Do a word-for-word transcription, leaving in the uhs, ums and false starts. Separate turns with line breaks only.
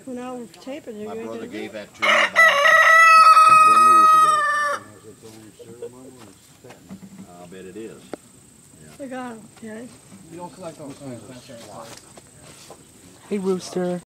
Well, now we're taping it.
My
You
brother
ain't
gave
gonna
that to me about twenty years ago. I'll bet it is. Yeah.
We got him, okay?
You don't collect those things.
Hey, Rooster.